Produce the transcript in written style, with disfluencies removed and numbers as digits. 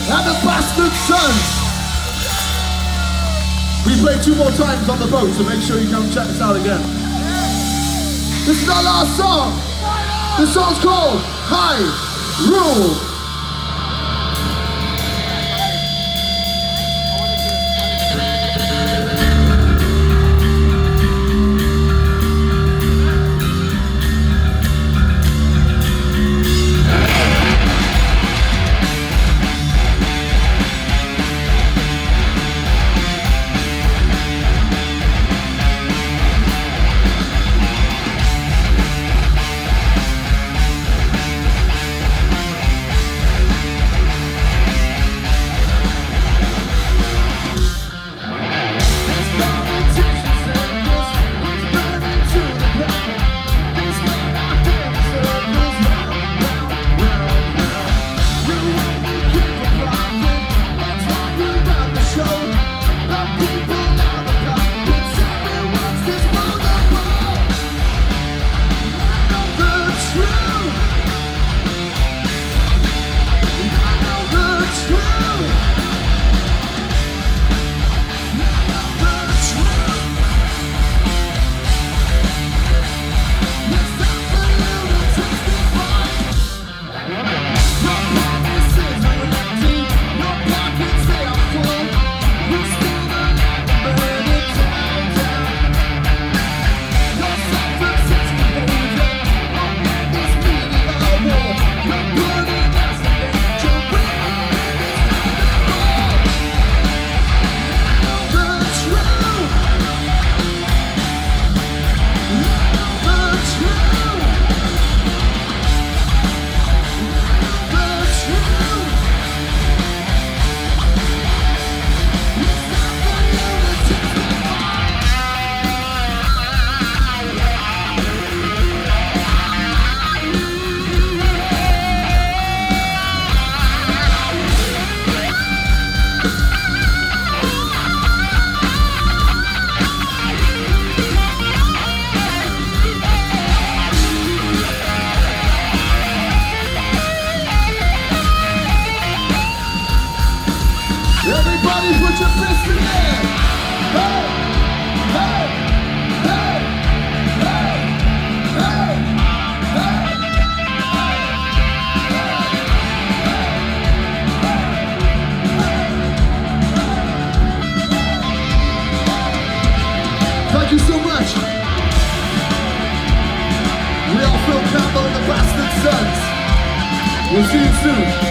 and the Bastard Sons. We play 2 more times on the boat, so make sure you come check us out again. This is our last song. This song's called High Rule. Everybody put your fist in there. Hey, hey, hey, hey, hey, hey, Thank you so much. We are Campbell and the Bastard Sons. We'll see you soon.